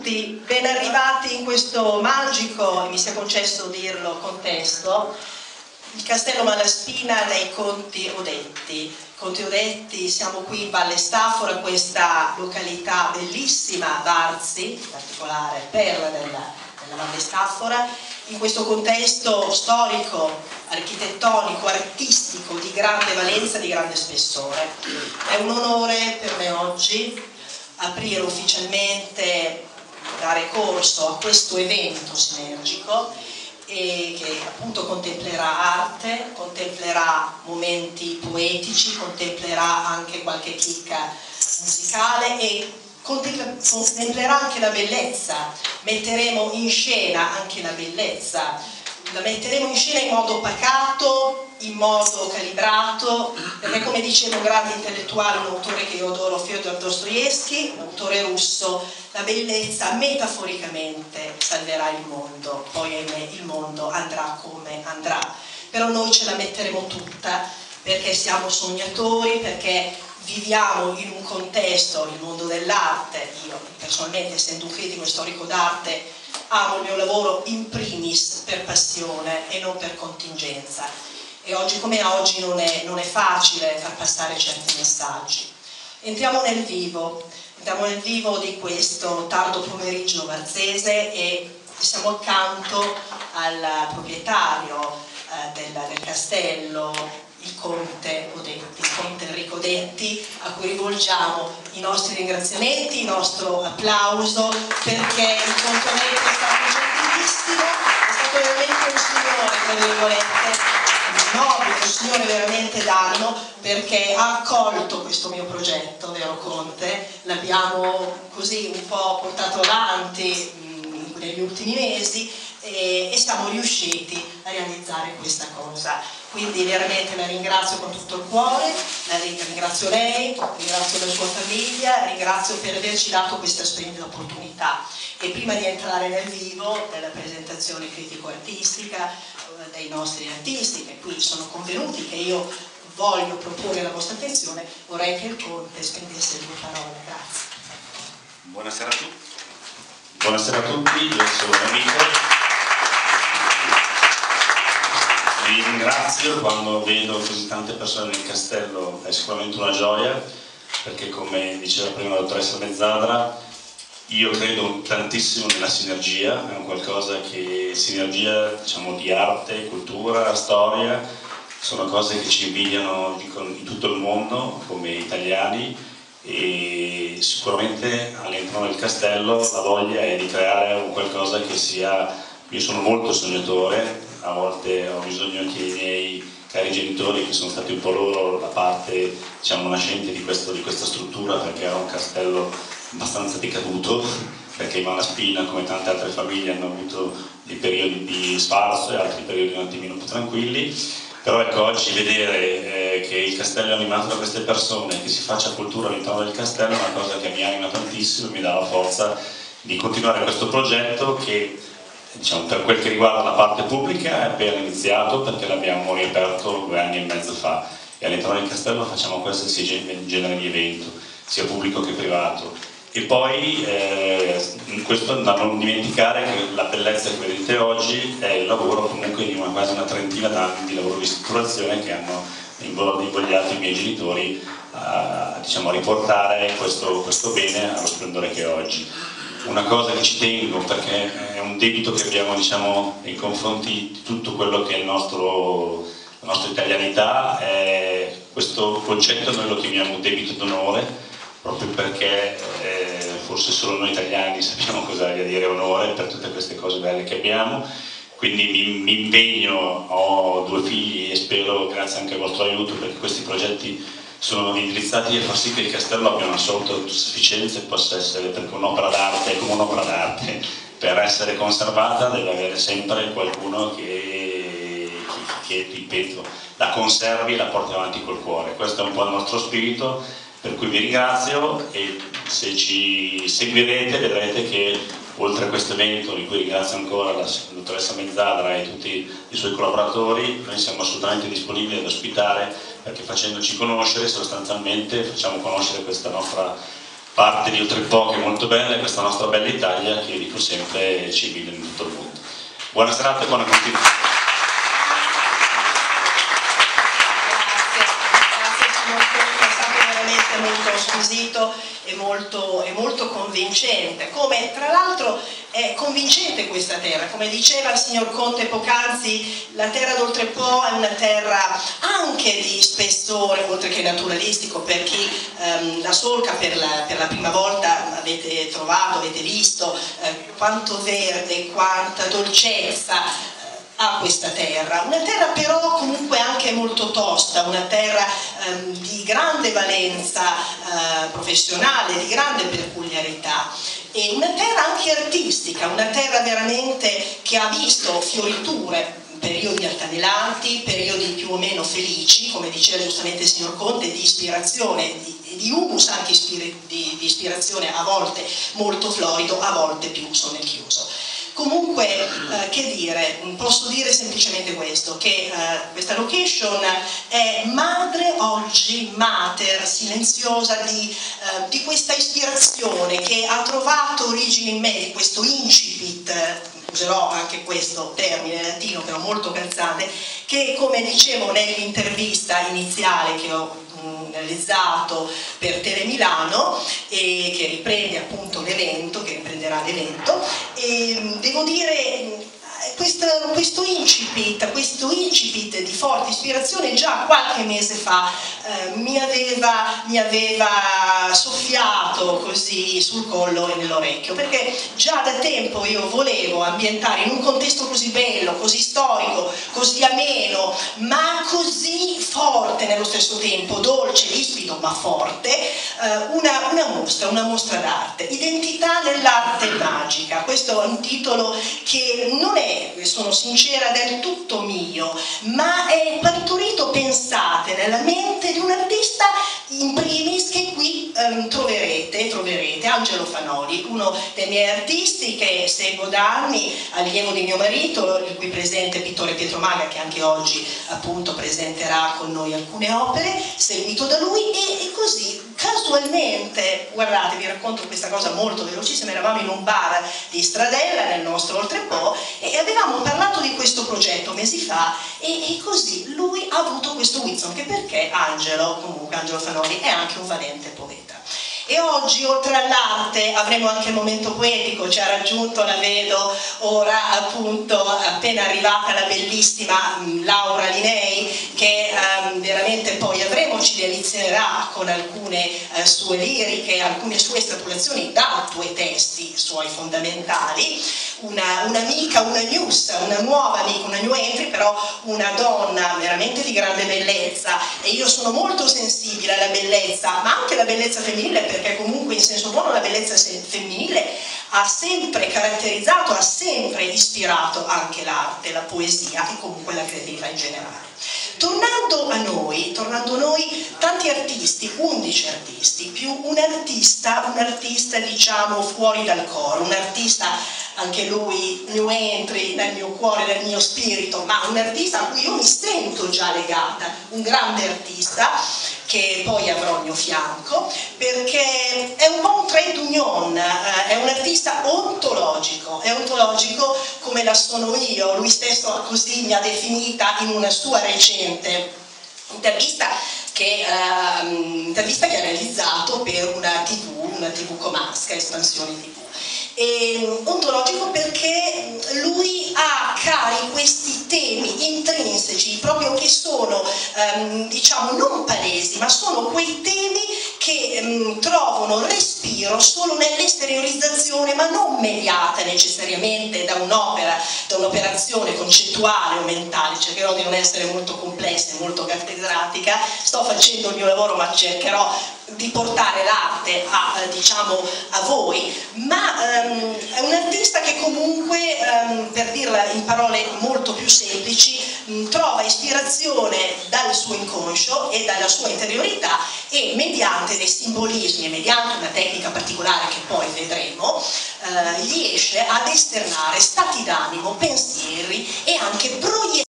tutti, ben arrivati in questo magico, e mi sia concesso dirlo, contesto, il Castello Malaspina dei Conti Odetti. Conti Odetti, siamo qui in Valle Stafora, questa località bellissima, Varzi, in particolare perla della Valle Stafora, in questo contesto storico, architettonico, artistico di grande valenza, di grande spessore. È un onore per me oggi aprire ufficialmente, dare corso a questo evento sinergico e che appunto contemplerà arte, contemplerà momenti poetici, contemplerà anche qualche chicca musicale e contemplerà anche la bellezza. Metteremo in scena anche la bellezza, la metteremo in scena in modo pacato, in modo calibrato, perché come diceva un grande intellettuale, un autore che io adoro, Fyodor Dostoevskij, un autore russo, la bellezza metaforicamente salverà il mondo, poi ahimè il mondo andrà come andrà, però noi ce la metteremo tutta perché siamo sognatori, perché viviamo in un contesto, il mondo dell'arte. Io personalmente, essendo un critico e storico d'arte, amo il mio lavoro in primis per passione e non per contingenza, e oggi come oggi non è facile far passare certi messaggi. Entriamo nel vivo di questo tardo pomeriggio varzese e siamo accanto al proprietario del castello, il Conte Odetti, il Conte Enrico Odetti, a cui rivolgiamo i nostri ringraziamenti, il nostro applauso, perché il Conte Odetti è stato gentilissimo, è stato veramente un signore, tra virgolette, nobile, un signore veramente d'animo, perché ha accolto questo mio progetto, vero Conte? L'abbiamo così un po' portato avanti negli ultimi mesi e siamo riusciti a realizzare questa cosa. Quindi veramente la ringrazio con tutto il cuore, ringrazio lei, ringrazio la sua famiglia, ringrazio per averci dato questa splendida opportunità. E prima di entrare nel vivo della presentazione critico-artistica dei nostri artisti che qui sono convenuti, che io voglio proporre alla vostra attenzione, vorrei che il Conte spendesse 2 parole. Grazie. Buonasera a tutti. Buonasera a tutti, io sono Enrico. Vi ringrazio, quando vedo così tante persone nel castello è sicuramente una gioia, perché come diceva prima la dottoressa Mezzadra, io credo tantissimo nella sinergia, è un qualcosa che sinergia, diciamo, di arte, cultura, storia, sono cose che ci invidiano in tutto il mondo come italiani, e sicuramente all'interno del castello la voglia è di creare un qualcosa che sia, io sono molto sognatore, a volte ho bisogno anche dei miei cari genitori, che sono stati un po' loro la parte, diciamo, nascente di questa struttura, perché era un castello abbastanza decaduto, perché i Malaspina, come tante altre famiglie, hanno avuto dei periodi di sfarzo e altri periodi un attimino più tranquilli. Però ecco, oggi vedere che il castello è animato da queste persone, che si faccia cultura all'interno del castello, è una cosa che mi anima tantissimo e mi dà la forza di continuare questo progetto che, diciamo, per quel che riguarda la parte pubblica è appena iniziato, perché l'abbiamo riaperto 2 anni e mezzo fa, e all'interno del castello facciamo qualsiasi genere di evento, sia pubblico che privato. E poi questo da non dimenticare che la bellezza che vedete oggi è il lavoro comunque di quasi una trentina d'anni di lavoro di strutturazione che hanno invogliato i miei genitori a, diciamo, a riportare questo bene allo splendore che è oggi. Una cosa che ci tengo, perché è un debito che abbiamo, diciamo, nei confronti di tutto quello che è la nostra italianità, è questo concetto noi lo chiamiamo debito d'onore, proprio perché forse solo noi italiani sappiamo cosa voglia dire onore per tutte queste cose belle che abbiamo. Quindi mi impegno, ho 2 figli e spero, grazie anche al vostro aiuto, perché questi progetti sono indirizzati a far sì che il castello abbia una sorta di autosufficienza e possa essere, perché un'opera d'arte è come un'opera d'arte, per essere conservata deve avere sempre qualcuno che, ripeto, la conservi e la porti avanti col cuore. Questo è un po' il nostro spirito, per cui vi ringrazio, e se ci seguirete vedrete che oltre a questo evento, di cui ringrazio ancora la dottoressa Mezzadra e tutti i suoi collaboratori, noi siamo assolutamente disponibili ad ospitare, perché facendoci conoscere sostanzialmente facciamo conoscere questa nostra parte di Oltrepò che è molto bella, e questa nostra bella Italia che io dico sempre ci vive in tutto il mondo. Buona serata e buona continuazione. Grazie signor Conte, è stato veramente molto squisito e molto convincente, come tra l'altro è convincente questa terra, come diceva il signor Conte poc'anzi, la terra d'Oltrepò è una terra anche di spessore, oltre che naturalistico, per chi la solca per la prima volta avete trovato, avete visto quanto verde, quanta dolcezza a questa terra, una terra però comunque anche molto tosta, una terra di grande valenza professionale, di grande peculiarità, e una terra anche artistica, una terra veramente che ha visto fioriture, periodi altalenanti, periodi più o meno felici, come diceva giustamente il signor Conte, di ispirazione, di humus anche di ispirazione, a volte molto florido, a volte più sonnecchioso. Comunque, che dire, posso dire semplicemente questo, che questa location è madre oggi, mater silenziosa di questa ispirazione che ha trovato origine in me, di questo incipit, userò anche questo termine latino però molto calzante, che come dicevo nell'intervista iniziale che ho realizzato per Tele Milano e che riprende appunto l'evento, che riprenderà l'evento, e devo dire questo incipit di forte ispirazione già qualche mese fa mi aveva soffiato così sul collo e nell'orecchio, perché già da tempo io volevo ambientare in un contesto così bello, così storico, così ameno, ma così forte nello stesso tempo, dolce, ispido ma forte, una mostra d'arte, Identità nell'arte magica. Questo è un titolo che non è, sono sincera, del tutto mio, ma è partorito, pensate, nella mente di un artista in primis che qui troverete, Angelo Fanoli, uno dei miei artisti che seguo da anni, allievo di mio marito, il qui presente pittore Pietro Maga, che anche oggi appunto presenterà con noi alcune opere, seguito da lui, e così casualmente, guardate, vi racconto questa cosa molto velocissima, eravamo in un bar di Stradella nel nostro Oltrepò e avevamo parlato di questo progetto mesi fa, e così lui ha avuto questo guizzo, anche perché Angelo Fanoli è anche un valente poeta. E oggi, oltre all'arte, avremo anche il momento poetico, ci ha raggiunto, la vedo ora appunto appena arrivata, la bellissima Laura Linei, che veramente poi avremo, ci delizierà con alcune sue liriche, alcune sue estrapolazioni da due testi suoi fondamentali, un'amica, una news, una nuova amica, una new entry, però una donna veramente di grande bellezza, e io sono molto sensibile alla bellezza, ma anche alla bellezza femminile, perché comunque in senso buono la bellezza femminile ha sempre caratterizzato, ha sempre ispirato anche l'arte, la poesia e comunque la creatività in generale. Tornando a noi, tanti artisti, 11 artisti, più un artista diciamo fuori dal coro, un artista anche lui new entry nel mio cuore, nel mio spirito, ma un artista a cui io mi sento già legata, un grande artista che poi avrò al mio fianco, perché è un po' un trade union, è un artista ontologico, è ontologico come la sono io, lui stesso così mi ha definita in una sua recente intervista che ha realizzato per una TV comasca, Espansione TV. Ontologico perché lui ha cari questi temi intrinseci, proprio che sono diciamo non palesi, ma sono quei temi che trovano respiro solo nell'esteriorizzazione, ma non mediata necessariamente da un'opera, da un'operazione concettuale o mentale. Cercherò di non essere molto complessa e molto cattedratica, sto facendo il mio lavoro, ma cercherò di portare l'arte a voi, ma è un artista che comunque, per dirla in parole molto più semplici, trova ispirazione dal suo inconscio e dalla sua interiorità, e mediante dei simbolismi e mediante una tecnica particolare che poi vedremo, riesce ad esternare stati d'animo, pensieri e anche proiezioni